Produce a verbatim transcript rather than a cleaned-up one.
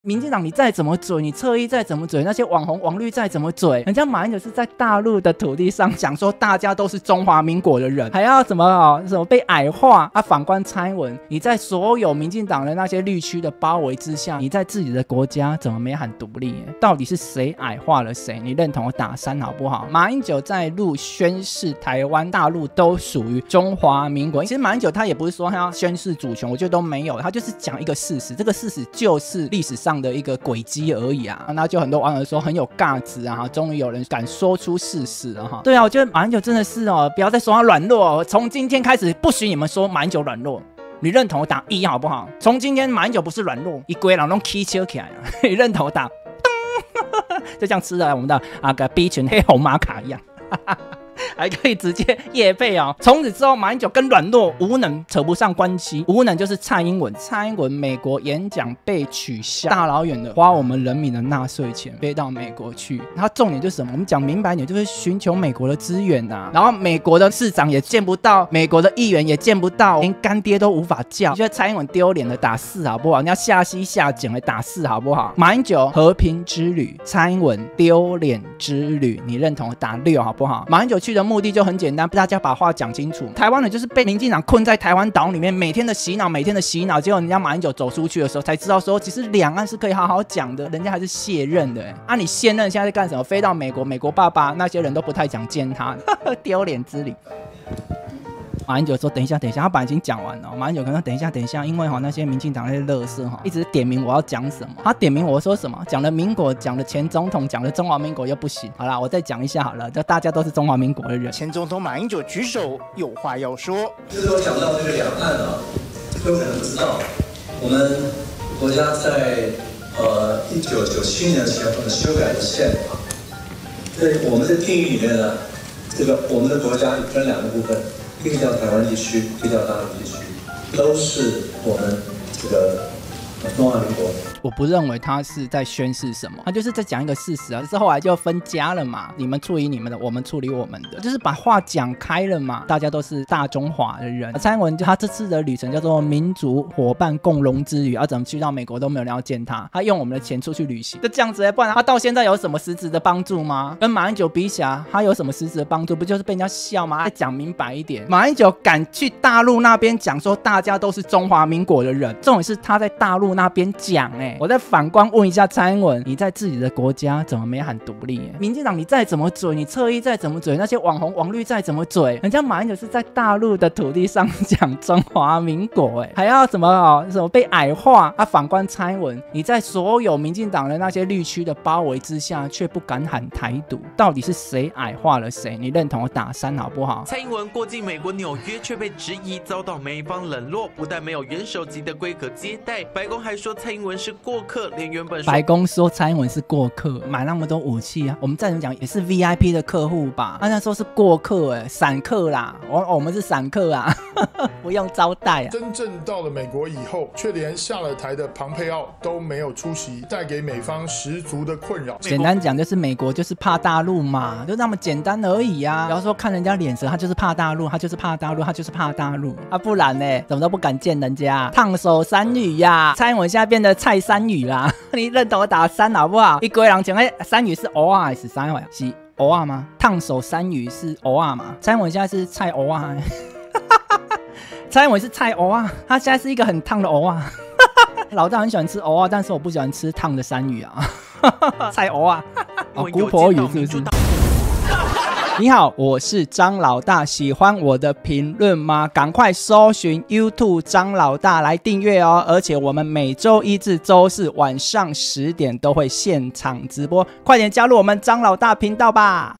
民进党你再怎么嘴，你侧翼再怎么嘴，那些网红网绿再怎么嘴，人家马英九是在大陆的土地上讲说大家都是中华民国的人，还要怎么哦什么被矮化啊？反观蔡英文，你在所有民进党的那些绿区的包围之下，你在自己的国家怎么没喊独立？到底是谁矮化了谁？你认同我打三好不好？马英九在陆宣示台湾、大陆都属于中华民国。其实马英九他也不是说他要宣示主权，我觉得都没有，他就是讲一个事实，这个事实就是历史上的一个轨迹而已啊。那就很多网友说很有价值啊，终于有人敢说出事实了哈。对啊，我觉得马英九真的是哦，不要再说他软弱哦，从今天开始不许你们说马英九软弱。你认同我打一好不好？从今天马英九不是软弱，一堆人都起笑起来了。你认同我打，就像吃了我们的啊个 B 群黑红玛卡一样。还可以直接业配哦。从此之后，马英九跟软弱无能扯不上关系。无能就是蔡英文，蔡英文美国演讲被取消，大老远的花我们人民的纳税钱飞到美国去。他重点就是什么？我们讲明白点，就是寻求美国的资源呐、啊。然后美国的市长也见不到，美国的议员也见不到，连干爹都无法叫。你觉得蔡英文丢脸的打四好不好？你要下西下井的打四好不好？马英九和平之旅，蔡英文丢脸之旅，你认同打六好不好？马英九去的目的就很简单，大家把话讲清楚。台湾人就是被民进党困在台湾岛里面，每天的洗脑，每天的洗脑，结果人家马英九走出去的时候，才知道说，其实两岸是可以好好讲的，人家还是卸任的。啊，你卸任现在在干什么？飞到美国，美国爸爸那些人都不太想见他，丢脸之旅。马英九说：“等一下，等一下，他本来已经讲完了。”马英九可能说：“等一下，等一下，因为哈那些民进党那些垃圾哈，一直点名我要讲什么。他点名我说什么？讲了民国，讲了前总统，讲了中华民国又不行。好啦，我再讲一下好了，就大家都是中华民国的人。” 前总统马英九举手，有话要说。 这时候讲到这个两岸啊，各位可能不知道，我们国家在呃一九九七年前后修改的宪法，在我们的定义里面呢，这个我们的国家分两个部分。一个叫台湾地区，一个叫大陆地区，都是我们这个中华民国。 我不认为他是在宣示什么，他就是在讲一个事实啊。只是后来就分家了嘛，你们处理你们的，我们处理我们的，就是把话讲开了嘛。大家都是大中华的人。蔡英文他这次的旅程叫做民族伙伴共荣之旅，要怎么去到美国都没有人要见他，他用我们的钱出去旅行，就这样子、欸。不然他到现在有什么实质的帮助吗？跟马英九比起来，他有什么实质的帮助？不就是被人家笑吗？再讲明白一点，马英九敢去大陆那边讲说大家都是中华民国的人，重点是他在大陆那边讲哎、欸。我再反观问一下蔡英文，你在自己的国家怎么没喊独立、欸？民进党你再怎么嘴，你侧翼再怎么嘴，那些网红网绿再怎么嘴，人家马英九是在大陆的土地上讲中华民国、欸，还要什么哦什么被矮化啊？反观蔡英文，你在所有民进党的那些绿区的包围之下，却不敢喊台独，到底是谁矮化了谁？你认同我打三好不好？ 蔡英文过境美国纽约，却被质疑遭到美方冷落，不但没有元首级的规格接待，白宫还说蔡英文是过客。连原本白宫说蔡英文是过客，买那么多武器啊，我们再怎么讲也是 V I P 的客户吧？他那时候是过客哎、欸，散客啦，我我们是散客啊，不用招待啊。 真正到了美国以后，却连下了台的庞佩奥都没有出席，带给美方十足的困扰。 简单讲就是美国就是怕大陆嘛，就那么简单而已啊。然后说看人家脸色，他就是怕大陆，他就是怕大陆，他就是怕大陆啊，不然呢，怎么都不敢见人家。烫手山芋呀，蔡英文现在变得蔡山芋啦。你认同我打三好不好？一堆人讲哎，山芋是蚵仔还是啥呀？是蚵仔吗？烫手山芋是蚵仔吗？蔡英文现在是菜蚵仔，蔡英文是菜蚵仔，他现在是一个很烫的蚵仔。老大很喜欢吃蚵仔，但是我不喜欢吃烫的山芋啊。菜蚵仔，哦，姑婆语是不是？你好，我是张老大，喜欢我的评论吗？赶快搜寻 YouTube 张老大来订阅哦！而且我们每周一至周四晚上十点都会现场直播，快点加入我们张老大频道吧！